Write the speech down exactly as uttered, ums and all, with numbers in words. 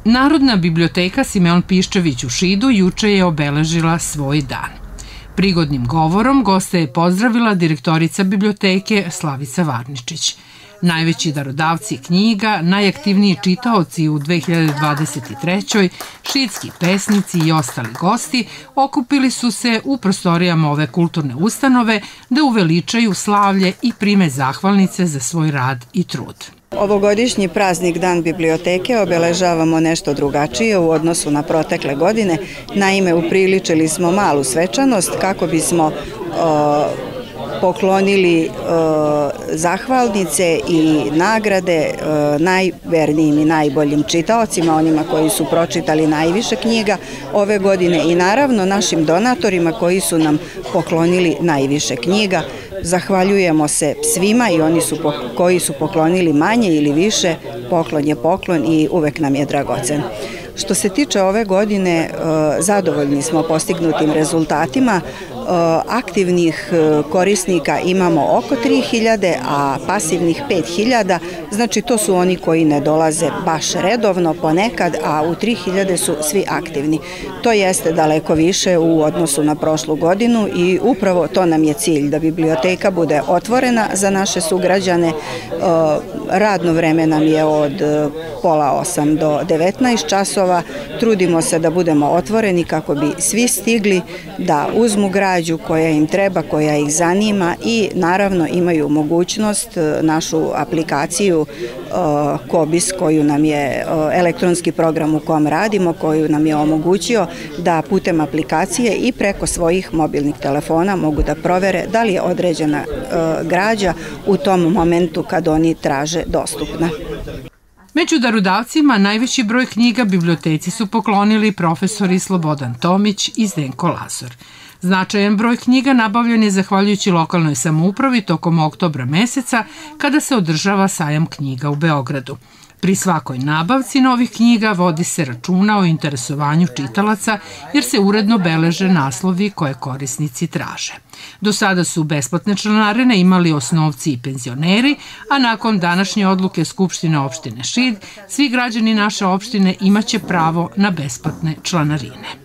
Narodna biblioteka Simeon Piščević u Šidu juče je obeležila svoj dan. Prigodnim govorom goste je pozdravila direktorica biblioteke Slavica Varničić. Najveći darodavci knjiga, najaktivniji čitaoci u dve hiljade dvadeset trećoj. šidski pesnici i ostali gosti okupili su se u prostorijama ove kulturne ustanove da uveličaju slavlje i prime zahvalnice za svoj rad i trud. Ovogodišnji praznik Dan biblioteke obeležavamo nešto drugačije u odnosu na protekle godine. Naime, upriličili smo malu svečanost kako bismo o, poklonili o, zahvalnice i nagrade o, najvernijim i najboljim čitaocima, onima koji su pročitali najviše knjiga ove godine i naravno našim donatorima koji su nam poklonili najviše knjiga. Zahvaljujemo se svima i oni su koji su poklonili manje ili više, poklon je poklon i uvek nam je dragocen. Što se tiče ove godine, zadovoljni smo postignutim rezultatima. Aktivnih korisnika imamo oko tri hiljade, a pasivnih pet hiljada, znači to su oni koji ne dolaze baš redovno ponekad, a u tri hiljade su svi aktivni. To jeste daleko više u odnosu na prošlu godinu i upravo to nam je cilj, da biblioteka bude otvorena za naše sugrađane. Radno vreme nam je od pola osam do devetnaest časova. Trudimo se da budemo otvoreni kako bi svi stigli da uzmu građu koja im treba, koja ih zanima i naravno imaju mogućnost našu aplikaciju Kobis, koju nam je elektronski program u kom radimo, koju nam je omogućio da putem aplikacije i preko svojih mobilnih telefona mogu da provere da li je određena građa u tom momentu kad oni traže dostupna. Među darodavcima najveći broj knjiga biblioteci su poklonili profesori Slobodan Tomić i Zdenko Lazor. Značajan broj knjiga nabavljen je zahvaljujući lokalnoj samoupravi tokom oktobra meseca kada se održava sajam knjiga u Beogradu. Pri svakoj nabavci novih knjiga vodi se računa o interesovanju čitalaca jer se uredno beleže naslovi koje korisnici traže. Do sada su besplatne članarine imali osnovci i penzioneri, a nakon današnje odluke Skupštine opštine Šid, svi građani naše opštine imaće pravo na besplatne članarine.